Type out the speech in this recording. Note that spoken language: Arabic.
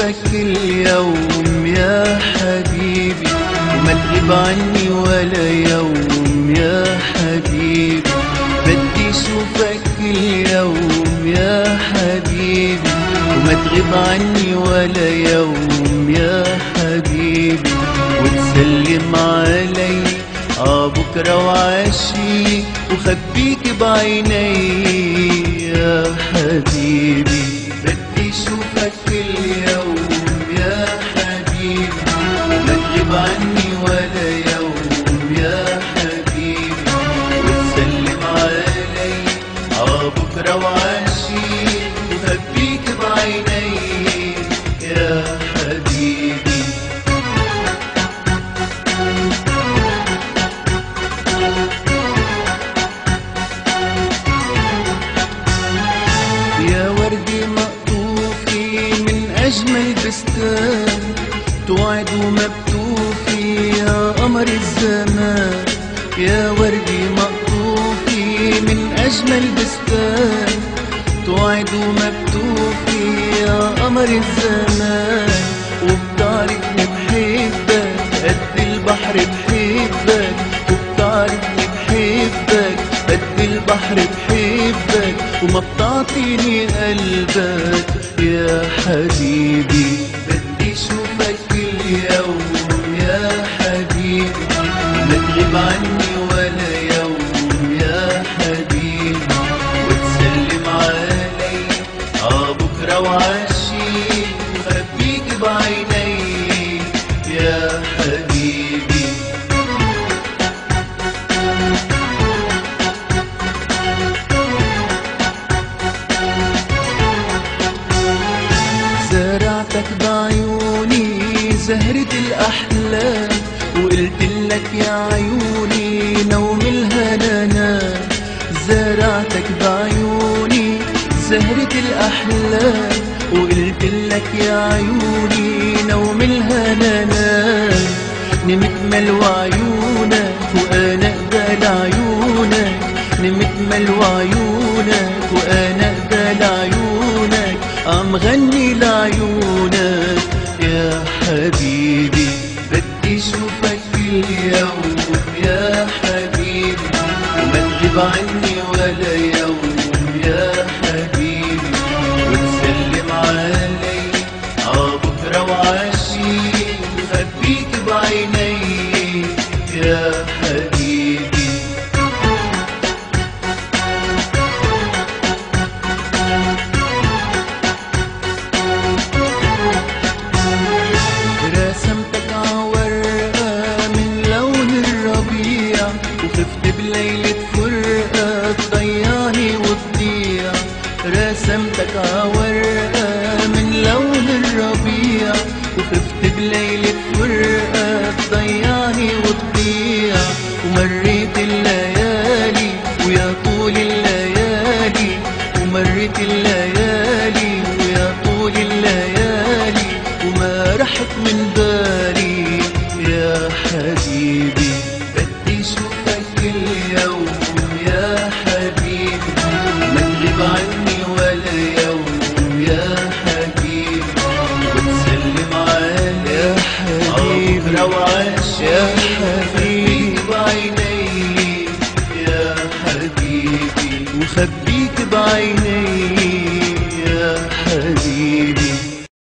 اشوفك اليوم يا حبيبي، وما تغيب عني ولا يوم يا حبيبي. بدي اشوفك اليوم يا حبيبي، وما تغيب عني ولا يوم يا حبيبي. وتسلم علي بكرة وعشي، وخبيك بعيني يا حبيبي. بدي اشوفك اليوم يا حبيبي، وما تغيب عني ولا يوم يا حبيبي. وتسلم علي بكرة وعشي، وخبيك بعيني يا حبيبي. يا وردي مقطوفي من أجمل بستان، توعد وما بتوفي يا قمر الزمان. يا وردي مقطوفي من أجمل بستان، توعد وما بتوفي يا قمر الزمان. وبتعرفني بحبك قد البحر بحبك، وبتعرفني بحبك قد البحر بحبك، وما بتعطيني قلبك يا حبيبي. بدي اشوفك اليوم يا حبيبي، ما تغيب عني ولا يوم يا حبيبي. وتسلم علي بكرة وعشي، وخبيك بعيني يا حبيبي. زرعتك بعيوني زهرة الأحلام، وقلت لك يا عيوني نوم الهنا. زرعتك بعيوني زهرة الأحلام، وقلت لك يا عيوني نوم الهنا. نمت ملوى عيونك وأنا قبال عيونك، نمت ملوى عيونك وأنا قبال عيونك، عم غني لعيونك يا حبيبي. بدي اشوفك اليوم يا حبيبي، وما تغيب عني ولا يوم يا حبيبي. وتسلم علي بكرة وعشي، وخبيك بعيني يا حبيبي. رسمتك عورقة من لون الربيع، وخفت بليلة فرقة تضيعني وتضيع. رسمتك عورقة من لون الربيع، وخفت بليلة فرقة تضيعني وتضيع. ومريت الليالي ويا طول الليالي، ومريت الليالي ويا طول الليالي، وما رحت من بالي يا حبيبي. بدي اشوفك اليوم يا حبيبي، ما تغيب عني ولا